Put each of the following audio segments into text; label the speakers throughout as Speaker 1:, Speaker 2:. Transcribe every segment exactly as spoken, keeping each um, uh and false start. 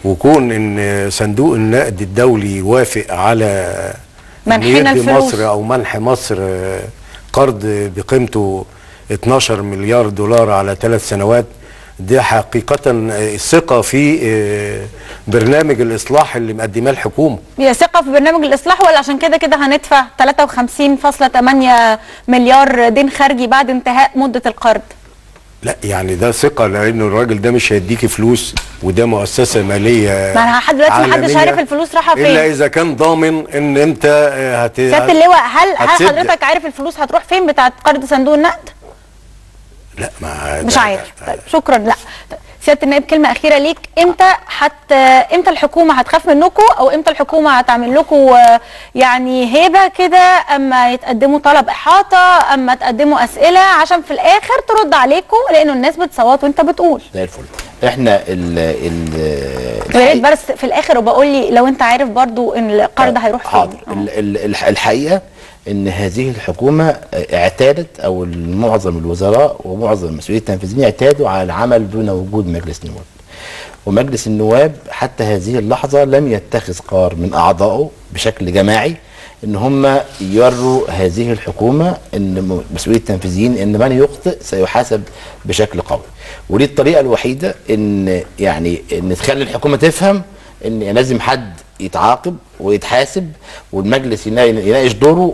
Speaker 1: وكون ان صندوق النقد الدولي يوافق على
Speaker 2: منحنا الفلوس
Speaker 1: مصر او منح مصر قرض بقيمته اتناشر مليار دولار على ثلاث سنوات، دي حقيقة الثقة في برنامج الإصلاح اللي مقدماه الحكومة.
Speaker 2: هي ثقة في برنامج الإصلاح، ولا عشان كده كده هندفع ثلاثة وخمسين فاصلة ثمانية مليار دين خارجي بعد انتهاء مدة القرض؟
Speaker 1: لا يعني ده ثقة، لأن الراجل ده مش هيديكي فلوس، وده مؤسسة مالية
Speaker 2: ما أنا لحد دلوقتي محدش عارف الفلوس رايحة فين،
Speaker 1: إلا إذا كان ضامن إن أنت هت
Speaker 2: سيادة اللواء، هل هل حضرتك عارف الفلوس هتروح فين بتاعت قرض صندوق النقد؟
Speaker 1: لا ما
Speaker 2: مش عارف. طيب شكرا. لا سياده النائب كلمه اخيره ليك، امتى حتى امتى الحكومه هتخاف منكم، او امتى الحكومه هتعمل لكم يعني هيبه كده اما يتقدموا طلب احاطه، اما تقدموا اسئله عشان في الاخر ترد عليكم، لانه الناس بتصوت وانت بتقول
Speaker 3: زي الفل. احنا ال ال
Speaker 2: يا ريت بس في الاخر وبقول لي لو انت عارف برضو ان القرض هيروح فين.
Speaker 3: حاضر. الحقيقه ان هذه الحكومه اعتادت، او معظم الوزراء ومعظم المسؤولين التنفيذيين اعتادوا على العمل دون وجود مجلس نواب. ومجلس النواب حتى هذه اللحظه لم يتخذ قرار من اعضائه بشكل جماعي ان هم يروا هذه الحكومه، ان المسؤولين التنفيذيين ان من يخطئ سيحاسب بشكل قوي. ودي الطريقه الوحيده ان يعني ان تخلي الحكومه تفهم ان لازم حد يتعاقب ويتحاسب، والمجلس يناقش دوره،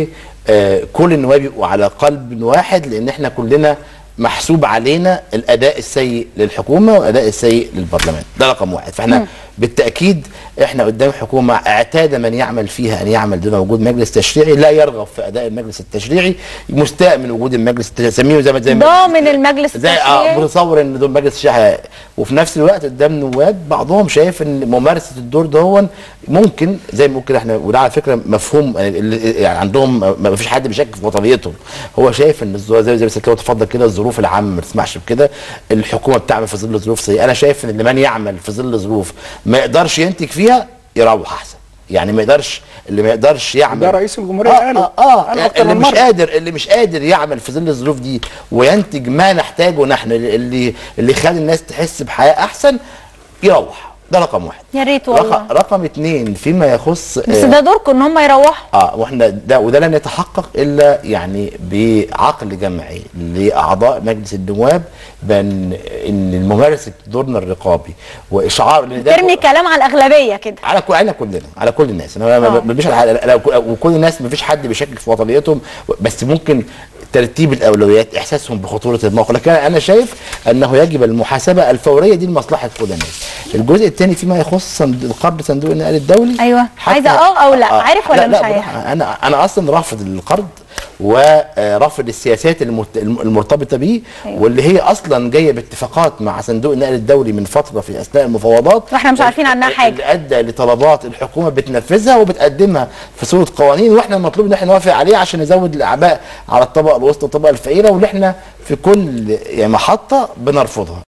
Speaker 3: وكل النواب يبقوا على قلب واحد، لان احنا كلنا محسوب علينا الاداء السيء للحكومه والاداء السيء للبرلمان. ده رقم واحد. فاحنا م. بالتاكيد احنا قدام حكومه اعتاد من يعمل فيها ان يعمل دون وجود مجلس تشريعي، لا يرغب في اداء المجلس التشريعي، مستاء من وجود المجلس التشريعي، سميه زي ما زي
Speaker 2: ضامن المجلس
Speaker 3: التشريعي، اه متصور ان دول مجلس التشريعي، وفي نفس الوقت قدام نواب بعضهم شايف ان ممارسه الدور ده هو ممكن زي ما ممكن احنا، وده على فكره مفهوم يعني عندهم، ما فيش حد بيشكك في وطنيتهم. هو شايف ان زي زي ما سيادة تفضل كده الظروف العامه ما تسمحش بكده، الحكومه بتعمل في ظل ظروف سيئه. انا شايف ان من يعمل في ظل ظروف ما يقدرش ينتج فيها يروح احسن. يعني ما يقدرش، اللي ما يقدرش يعمل،
Speaker 4: ده رئيس الجمهوريه
Speaker 3: اه
Speaker 4: قاله
Speaker 3: اه, آه اللي مش قادر اللي مش قادر يعمل في ظل الظروف دي وينتج ما نحتاجه نحن، اللي اللي يخلي الناس تحس بحياه احسن، يروح. ده رقم واحد.
Speaker 2: يا ريت والله.
Speaker 3: رقم, رقم اتنين فيما يخص
Speaker 2: بس ده دوركم ان هم يروحوا.
Speaker 3: اه واحنا ده وده لن يتحقق الا يعني بعقل جمعي لاعضاء مجلس النواب، بان ان ممارسه دورنا الرقابي واشعار ان
Speaker 2: ده ترمي كلام على الاغلبيه كده،
Speaker 3: على على كلنا، على كل الناس. انا ما فيش، وكل الناس ما فيش حد بيشكك في وطنيتهم، بس ممكن ترتيب الاولويات، احساسهم بخطوره الموقف. لكن انا شايف انه يجب المحاسبه الفوريه دي لمصلحه كل الناس. الجزء الثاني فيما يخص القرض صندوق النقد الدولي،
Speaker 2: ايوه عايزه اه او لا، عارف ولا
Speaker 3: لا
Speaker 2: مش
Speaker 3: عارف؟ انا انا اصلا رافض القرض ورافض السياسات المرتبطه بيه، أيوة. واللي هي اصلا جايه باتفاقات مع صندوق النقد الدولي من فتره في اثناء المفاوضات،
Speaker 2: واحنا مش عارفين عنها حاجه،
Speaker 3: اللي ادى لطلبات الحكومه بتنفذها وبتقدمها في صوره قوانين، واحنا المطلوب ان احنا نوافق عليه عشان نزود الاعباء على الطبقه الوسطى والطبقه الفقيره، واللي احنا في كل يعني محطه بنرفضها.